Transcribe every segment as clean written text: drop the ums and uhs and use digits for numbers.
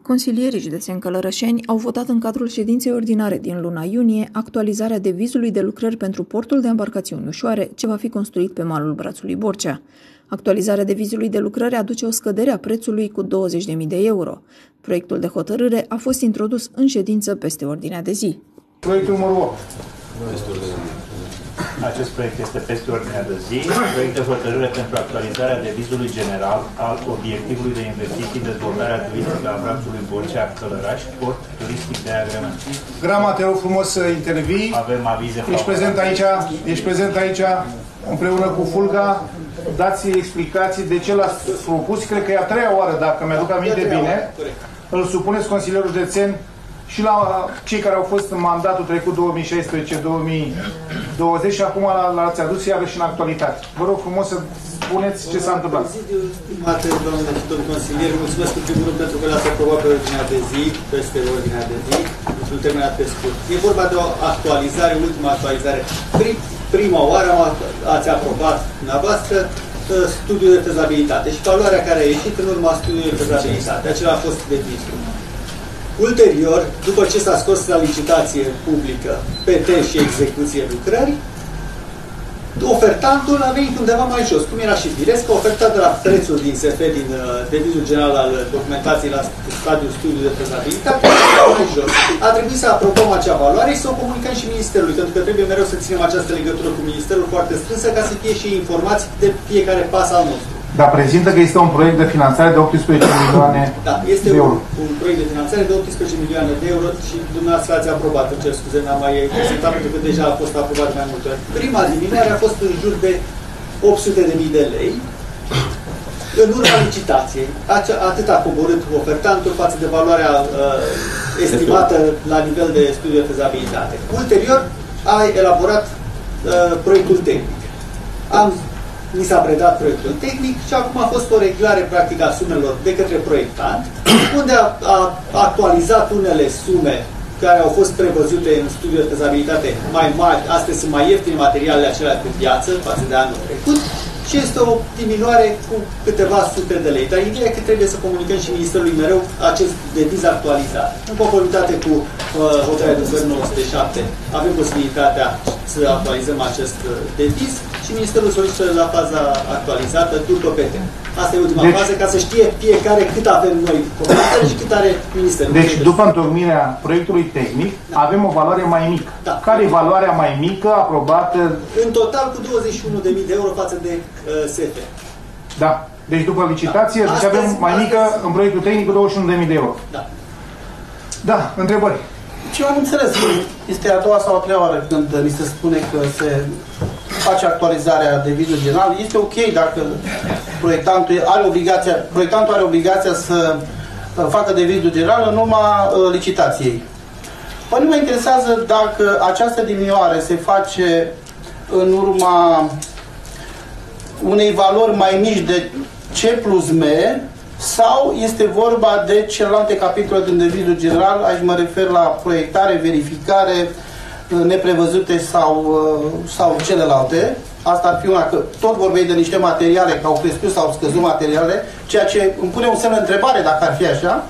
Consilierii județeni călărășeni au votat în cadrul ședinței ordinare din luna iunie actualizarea devizului de lucrări pentru portul de embarcațiuni ușoare, ce va fi construit pe malul brațului Borcea. Actualizarea devizului de lucrări aduce o scădere a prețului cu 20.000 de euro. Proiectul de hotărâre a fost introdus în ședință peste ordinea de zi. Proiectul numărul 8. Acest proiect este peste ordinea de zi. Proiect de hotărâre pentru actualizarea devizului general al obiectivului de investiții în dezvoltarea turistică a brațului Borcea, Călăraș, port turistic de agrement. Grama, te rog frumos să intervii. Avem avize Ești prezent aici împreună cu Fulga. Dați explicații de ce l-ați propus. Cred că e a treia oară, dacă mi-aduc aminte bine. Îl supuneți consilierul județen și la cei care au fost în mandatul trecut 2016-2020 și acum l-ați adus iarăși în actualitate. Vă rog frumos să spuneți ce s-a întâmplat. Domnule și domnul consilier, mulțumesc în primul rând pentru că l-ați aprobat pe ordinea de zi, peste ordinea de zi, într-un termenat pe scurt. E vorba de o actualizare, ultima actualizare. Prima oară ați aprobat dumneavoastră studiul de fezabilitate și valoarea care a ieșit în urma studiului de fezabilitate. Acela a fost devizul. Ulterior, după ce s-a scos la licitație publică PT și execuție lucrări, ofertantul a venit undeva mai jos, cum era și firesc, a ofertat de la prețul din SF, din devizul general al documentației la stadiul studiului de fezabilitate, mai jos. A trebuit să aprobăm acea valoare și să o comunicăm și Ministerului, pentru că trebuie mereu să ținem această legătură cu Ministerul foarte strânsă ca să fie și informați de fiecare pas al nostru. Dar prezintă că este un proiect de finanțare de 18 milioane de euro. Un proiect de finanțare de 18 milioane de euro și dumneavoastră ați aprobat, îmi cer scuze, n-am mai prezentat pentru că deja a fost aprobat mai multe ori. Prima diminuare a fost în jur de 800.000 de lei în urma licitației. Atât a coborât ofertantul față de valoarea estimată la nivel de studiu de fezabilitate. Ulterior a elaborat proiectul tehnic. Mi s-a predat proiectul tehnic și acum a fost o reglare practică a sumelor de către proiectant, unde a actualizat unele sume care au fost prevăzute în studiul de fezabilitate mai mari. Astăzi sunt mai ieftine materialele acelea pe piață față de anul trecut și este o diminuare cu câteva sute de lei. Dar ideea e că trebuie să comunicăm și Ministerului mereu acest deviz actualizat. În conformitate cu hotărârea de guvern 907 avem posibilitatea să actualizăm acest deviz și Ministerul solicită la faza actualizată după PT. Asta e ultima fază, ca să știe fiecare cât avem noi comunități și cât are Ministerul. Deci, după întocmirea proiectului tehnic, avem o valoare mai mică. Da. Care e valoarea mai mică aprobată? În total cu 21.000 de euro față de SF. Da. Deci după licitație, deci avem mai mică în proiectul tehnic cu 21.000 de euro. Da. Da, întrebări. Ce am înțeles, este a doua sau a treia oară când mi se spune că se face actualizarea devizului general. Este ok dacă proiectantul are obligația să facă devizul general în urma licitației. Păi nu mă interesează dacă această diminuare se face în urma unei valori mai mici de C plus M sau este vorba de celelalte capitole din devizul general, aici mă refer la proiectare, verificare, neprevăzute sau celelalte. Asta ar fi una, că tot vorbesc de niște materiale, că au crescut sau au scăzut materialele, ceea ce îmi pune un semn de întrebare dacă ar fi așa.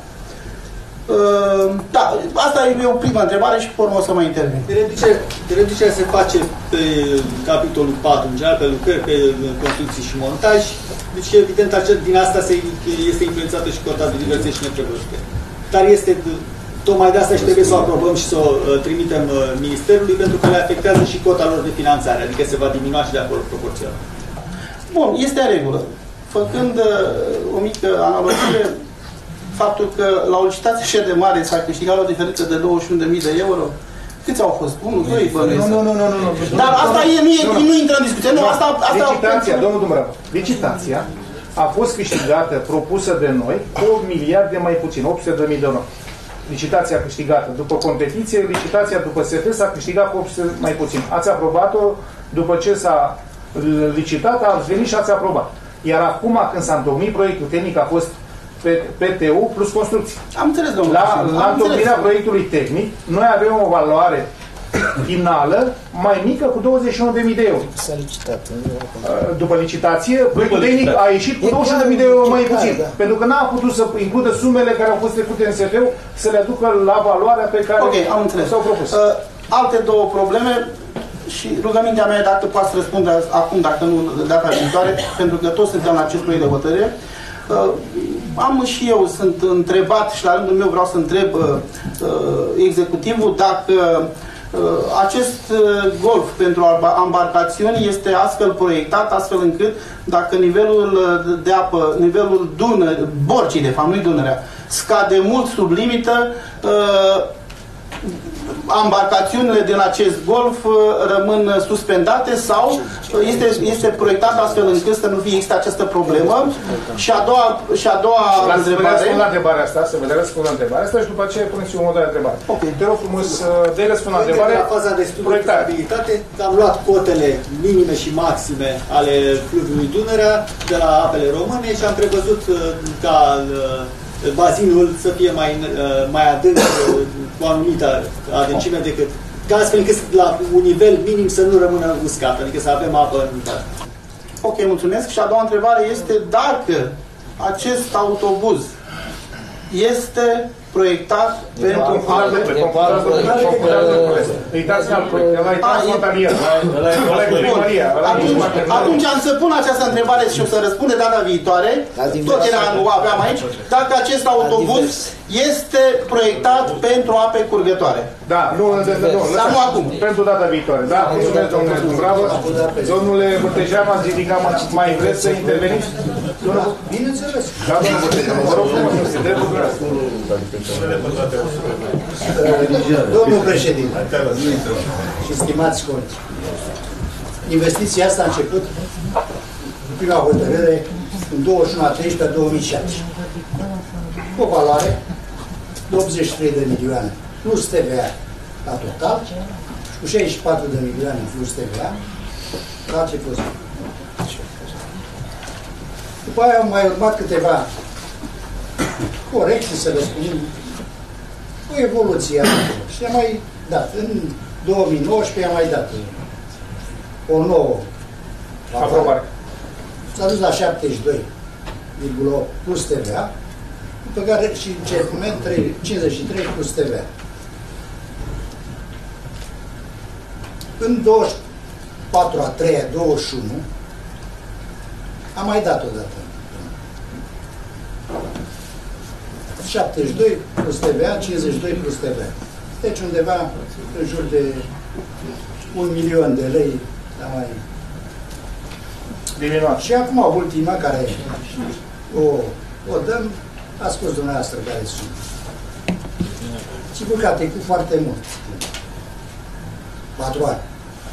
Da, asta e o primă întrebare și pe urmă o să mai intervin. Reducerea se face pe capitolul 4, în general, pe lucrări, pe construcții și montaj. Deci, evident, din asta este influențată și cota de diverse și neprevăzute. Dar este, tocmai de asta și trebuie să o aprobăm și să o trimitem Ministerului, pentru că le afectează și cota lor de finanțare, adică se va diminua și de acolo proporțional. Bun, este în regulă. Făcând o mică analogie, faptul că la o licitație așa de mare s-a câștigat o diferență de 21.000 de euro, câți au fost? 1, 2, bănuiesc. Nu. Dar asta nu intră în discuție. Nu, asta licitația, domnul Dumbrăv, licitația a fost câștigată, propusă de noi, cu 1 miliard de mai puțin, 800.000 de euro. Licitația câștigată după competiție, licitația după SF s-a câștigat cu 800 mai puțin. Ați aprobat-o, după ce s-a licitat, ați venit și ați aprobat. Iar acum, când s-a întocmit proiectul tehnic, a fost PTU plus construcții. Am înțeles, domnule. La întocmirea proiectului tehnic, noi avem o valoare finală mai mică cu 21.000 de euro. S-a licitat. După licitație, proiectul tehnic a ieșit cu 21.000 de euro mai puțin. Pentru că n-a putut să includă sumele care au fost trecute în SF-ul să le aducă la valoarea pe care s-au propus. Alte două probleme și rugămintea mea, dacă poate să răspund acum, dacă nu data viitoare, pentru că toți suntem la acest proiect de hotărâre. Am și eu, sunt întrebat și la rândul meu vreau să întreb executivul dacă acest golf pentru ambarcațiuni este astfel proiectat, astfel încât dacă nivelul de apă, nivelul Borcii, de fapt, nu-i Dunărea, scade mult sub limită, ambarcațiunile din acest golf rămân suspendate sau este proiectat astfel încât să nu fie există această problemă? Și a doua întrebare... Să vă întrebarea asta, să vă răspund la întrebarea asta și după aceea puneți eu o următoare întrebare. Okay. Te rog frumos de răspund la întrebare. La faza de studiu de fiabilitate am luat cotele minime și maxime ale fluviului Dunărea de la apele române și am prevăzut ca bazinul să fie mai adânc cu o anumită adâncime decât ca astfel încât la un nivel minim să nu rămână uscat, adică să avem apă în toată. Ok, mulțumesc. Și a doua întrebare este dacă acest autobuz este proiectat pentru alte... Atunci am să pun această întrebare și o să răspunde data viitoare, tot o aveam aici, dacă acest autobuz este proiectat pentru ape curgătoare. Da, nu, nu acum. Pentru data viitoare. Da, mulțumesc, domnule Bravo. Domnule Bărtejean, ați ridicat, mai vreți să interveniți? Bineînțeles. Da, domnule Bărtejean, vă rog frumos, Domnul președinte și stimați colegi, investiția asta a început în prima hotărâre în 21/13/2016 cu o valoare de 83 de milioane plus TVA la total și cu 64 de milioane plus TVA la ce fost. După aia au mai urmat câteva corecții, să le spunem, o evoluție și am mai dat. În 2019 am mai dat o nouă aprobare. S-a dus la 72,8 plus TVA, după care și cercument 53 plus TVA. În 24/3/21 am mai dat o dată. 72 plus TVA, 52 plus TVA. Deci undeva în jur de 1 milion de lei am mai diminuat. Și acum ultima care o dăm, a spus dumneavoastră care sunt. Sigur că a trecut foarte mult. 4 ani.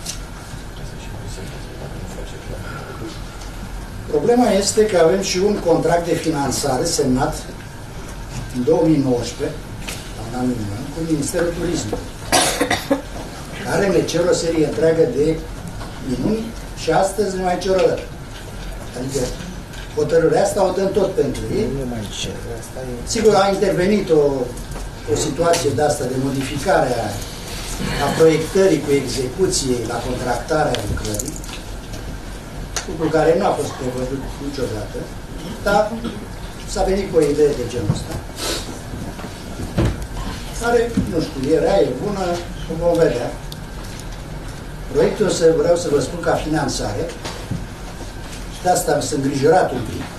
Problema este că avem și un contract de finanțare semnat în 2019, la un an minimum, cu Ministerul Turismului, care ne cer o serie întreagă de minuni și astăzi nu mai cer o dată. Adică hotărârea asta o dăm tot pentru ei. Sigur, a intervenit o situație de asta de modificare a proiectării cu execuției la contractarea lucrării, lucru care nu a fost prevăzut niciodată, dar s-a venit cu o idee de genul ăsta, care, nu știu, e rea, e bună, vom vedea. Proiectul, vreau să vă spun, ca finanțare, și de asta sunt îngrijorat un pic,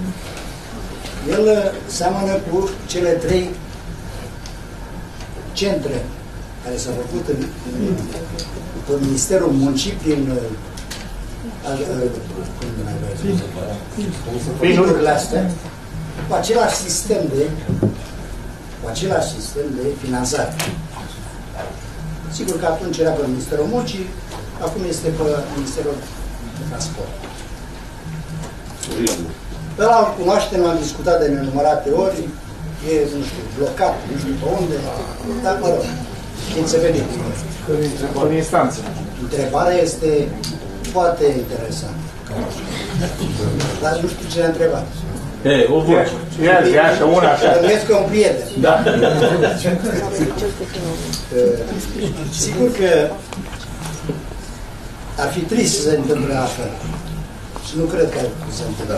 el seamănă cu cele 3 centre care s-au făcut în Ministerul Muncii prin lucrurile astea, cu același sistem de finanțare. Sigur că atunci era pe Ministerul Muncii, acum este pe Ministerul de Transport. Pe ăla îl cunoaștem, am discutat de nenumărate ori, e, nu știu, blocat, nu știu pe unde, dar mă rog, când se vede. În instanță. Întrebarea este foarte interesantă. Dar nu știu ce a întrebat. O voce. Ia așa, una așa. Bănuiesc că un prieten. Da. Sigur că ar fi trist să se întâmple așa. Și nu cred că se întâmplă.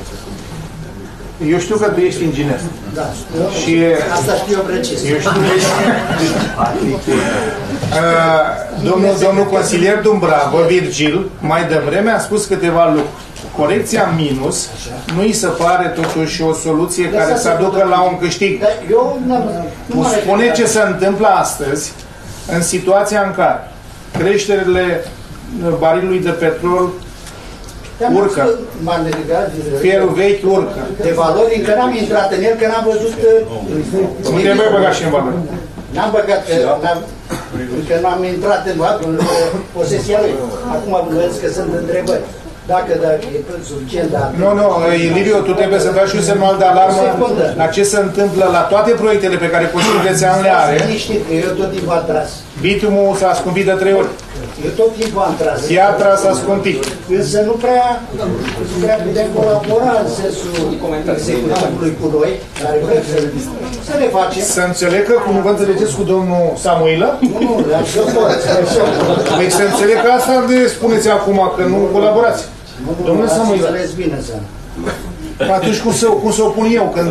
Eu știu că tu ești inginer. Da. Și asta știu eu precis. Eu știu că ești... Domnul consilier Dumbrava, Virgil, mai devreme a spus câteva lucruri. Corecția minus nu îi se pare totuși o soluție care să aducă la un câștig. Tu spune ce se întâmplă astăzi în situația în care creșterile barilului de petrol urcă. Fierul vechi urcă. De valori încă n-am intrat în el, că n-am văzut... Nu trebuie băgat și în valori. N-am băgat, că n-am intrat în posesia lui. Acum văd că sunt întrebări. Dacă e suficient, dar... Nu, Liviu, tu trebuie să dai și un semnal de alarmă la ce se întâmplă la toate proiectele pe care Consiliul Județean le are. Eu tot timpul am tras. Bitumul s-a scumpit de 3 ori. Eu tot timpul am tras. Piatra s-a scumpit. Însă nu prea putem colabora în sensul executivului cu noi, care vrem să le facem. Să înțeleg că cum vă înțelegeți cu domnul Samuilă? Nu, am și eu. Deci să înțeleg că asta de spuneți acum, că nu colaborați. Domnule Samuilă. Atunci cum să opun eu când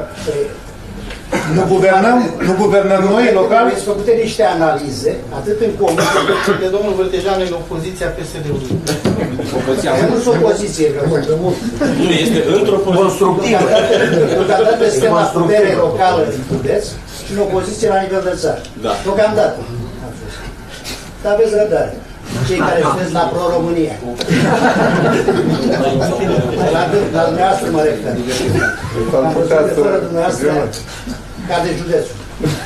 nu guvernăm noi local? Ați făcut niște analize, atât în comisie, de domnul Vâltejean în opoziția PSD-ului. Nu sunt opoziție, nu, este într-o poziție constructivă. Deocamdată suntem la putere locală din județ și în opoziție la nivel de țară. Deocamdată. Dar aveți răbdare. Cei care sunteți la Pro-România. La dumneavoastră mă refer. Am văzut de fără dumneavoastră ca de județul.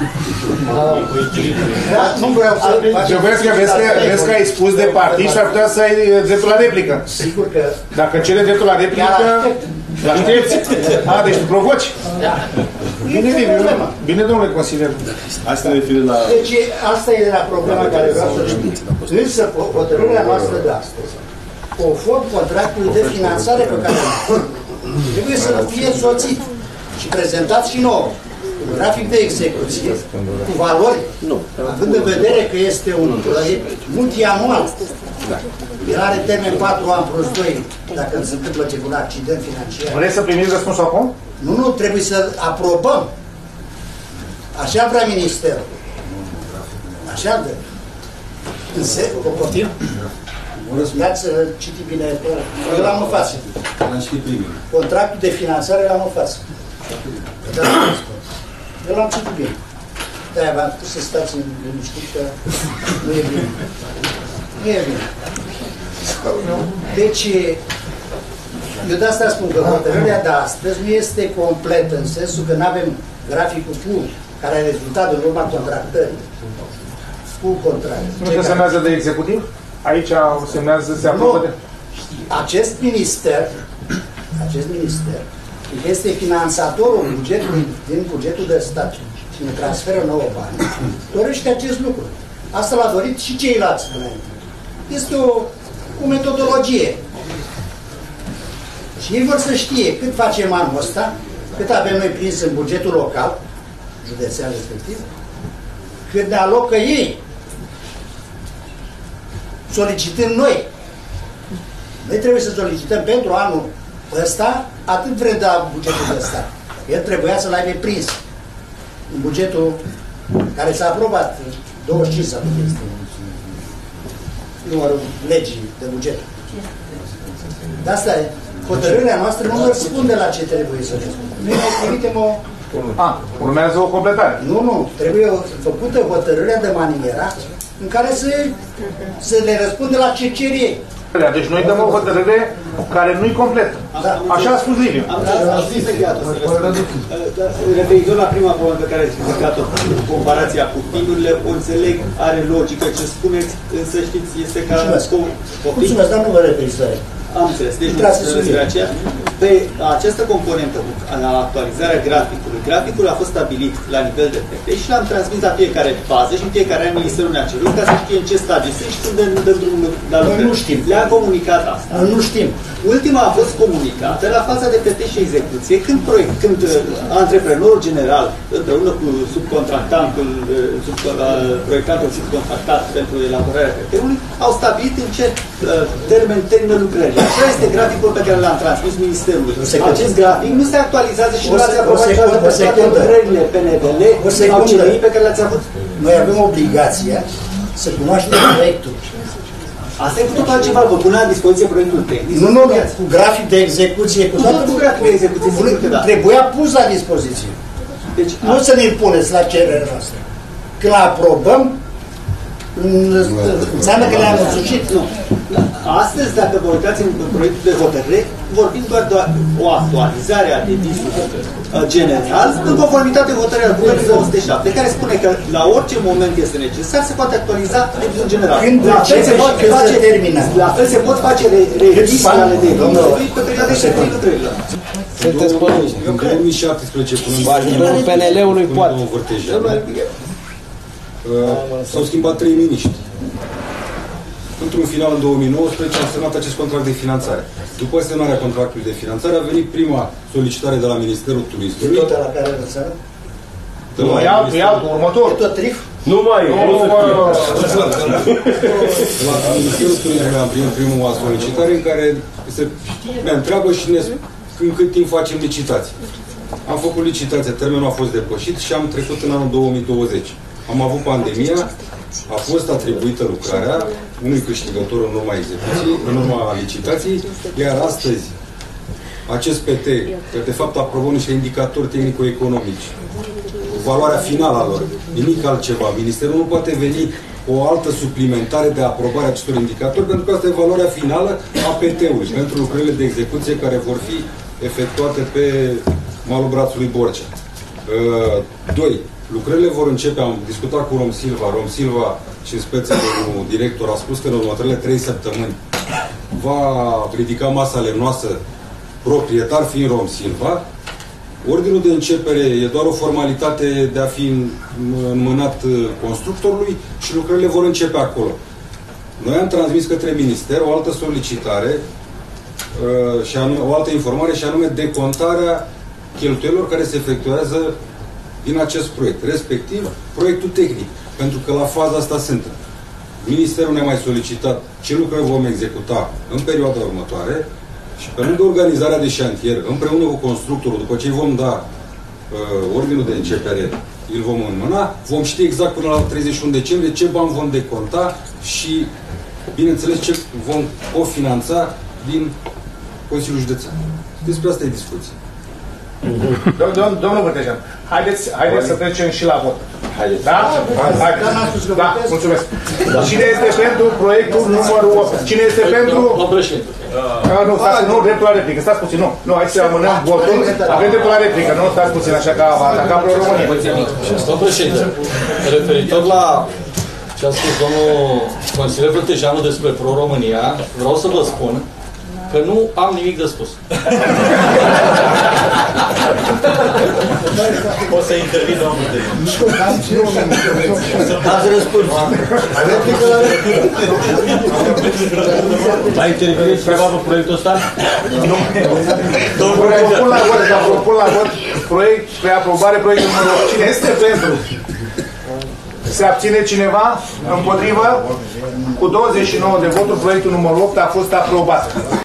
Nu vreau să... Eu vezi că ai spus de partid și ar putea să ai dreptul la replică. Sigur că... Dacă cere dreptul la replică... Aștepți? Deci tu provoci? Da. Bine, domnule consilier. Asta ne referă la... Deci asta e la problema care vreau să știu. Însă hotărârea noastră de astăzi, conform contractului de finanțare pe care trebuie să fie însoțit și prezentat și nouă. Un grafic de execuție cu valori, având în vedere că este un proiect multianual. El are termen 4 ani plus 2, dacă se întâmplă un accident financiar. Vreți să primiți răspunsul acum? Nu, trebuie să aprobăm. Așa vrea Ministerul. Așa de. Dați să citi bine. Eu l-am în față. Contractul de finanțare l-am în față. Eu l-am citit bine. De-aia v-am spus să stați în liniștit că nu e bine. Nu e bine. Deci, eu de asta spun că hotărârea de astăzi nu este completă, în sensul că nu avem graficul full, care a rezultat în urma contractării. Full contract. Nu se semnează de executiv? Aici semnează, se aprobă de... Acest minister este finanțatorul bugetului, din bugetul de stat și ne transferă nouă bani, dorește acest lucru. Asta l-a dorit și ceilalți înainte. Este o metodologie. Și ei vor să știe cât facem anul ăsta, cât avem noi prins în bugetul local, județean respectiv, cât ne alocă ei, solicitând noi. Noi trebuie să solicităm pentru anul ăsta atât vrem de la bugetul de stat. El trebuia să-l aibă prins în bugetul care s-a aprobat, 25 sau este numărul legii de buget. De asta e. Hotărârea noastră nu răspunde la ce trebuie să răspundă. Noi mai trimitem o... urmează o completare. Nu. Trebuie făcută hotărârea de maniera în care să le răspunde la ce cer ei. Deci noi dăm o hotărâre care nu-i completă. Așa a spus Liviu. Referitor la prima problemă pe care ați explicat-o, comparația cu timurile, o înțeleg, are logică ce spuneți, însă știți, este ca... Mulțumesc, dar nu vă reprizare. Am înțeles. Deci, pe această componentă, la actualizarea graficului, Graficul a fost stabilit la nivel de PT și l-am transmis la fiecare fază și în fiecare an Ministerul ne-a cerut ca să știe în ce stadiu sunt și când dăm drumul la lucrări. Noi nu știm. Le-am comunicat asta. Noi nu știm. Ultima a fost comunicată la faza de PT și execuție, când antreprenorul general, împreună cu subcontractantul, proiectantul subcontractat pentru elaborarea PT-ului, au stabilit în ce termen termină lucrările. Așa este graficul pe care l-am transmis Ministerului. Acest grafic nu se actualizează și nu ați aprobat toate lucrările PNVL sau CNI pe care le-ați avut. Noi avem obligația să cunoaștem proiectul. Asta e cu totul altceva, vă pune la dispoziție proiectul tehnic. Nu, cu grafic de execuție, cu toată cu grafic de execuție, sigur că da. Trebuia pus la dispoziție. Deci, nu să ne puneți la cererea noastră. Când aprobăm, înseamnă că le-am însușit. Nu. Astăzi, dacă vă uitați în proiectul de hotărâre, vorbim doar de o actualizare a devizului general în conformitate cu hotărârea Guvernului 207, care spune că la orice moment este necesar se poate actualiza devizul general. Când se termină. La fel se pot face revizii ale devizului pe perioada de lucrărilor. Sunteți părinți. În 2017, până în PNL-ului poate. S-au schimbat 3 miniștri. Într-un final, în 2019, am semnat acest contract de finanțare. După semnarea contractului de finanțare, a venit prima solicitare de la Ministerul Turismului. Tot la care rățară? E altul, următor. E tot trif? Nu mai e. La Ministerul Turismului am primit prima solicitare în care ne întreabă și ne spune în cât timp facem licitații. Am făcut licitația, termenul a fost depășit și am trecut în anul 2020. Am avut pandemia, a fost atribuită lucrarea unui câștigător în urma execuției, în urma licitației, iar astăzi acest PT, că de fapt aprobă niște indicatori tehnico-economici, valoarea finală a lor, nimic altceva. Ministerul nu poate veni o altă suplimentare de aprobare a acestor indicatori, pentru că asta e valoarea finală a PT-ului, pentru lucrările de execuție care vor fi efectuate pe malul brațului Borcea. 2. Lucrările vor începe, am discutat cu Rom Silva și în speță domnul director a spus că în următoarele 3 săptămâni va ridica masa lemnoasă, proprietar fiind Rom Silva. Ordinul de începere e doar o formalitate de a fi înmânat constructorului și lucrările vor începe acolo. Noi am transmis către minister o altă solicitare și o altă informare și anume decontarea cheltuielor care se efectuează din acest proiect, respectiv proiectul tehnic, pentru că la faza asta suntem. Ministerul ne-a mai solicitat ce lucrări vom executa în perioada următoare și pe lângă organizarea de șantier, împreună cu constructorul, după ce îi vom da ordinul de începere, îl vom înmâna, vom ști exact până la 31 decembrie ce bani vom deconta și, bineînțeles, ce vom cofinanța din Consiliul Județean. Despre asta e discuție. Domnul Vârtejean, haideți să trecem și la vot. Da? Da, mulțumesc. Cine este pentru proiectul numărul 8? Cine este pentru... Nu, dreptul la replică. Stați puțin, nu, hai să amânăm votul. Avem dreptul la replică, nu? Stați puțin, așa că va ataca Pro-România. Domnul președinte, referitor la ce a spus domnul consilier Vârtejeanu despre Pro-România, vreau să vă spun că nu am nimic de spus. O să intervin, domnul Ați răspuns. Mai intervine ceva pe proiectul ăsta? Nu. Propun la vot proiect spre aprobare proiectul numărul 8. Cine este pentru? Se abține cineva? Împotrivă? Cu 29 de voturi, proiectul numărul 8 a fost aprobat.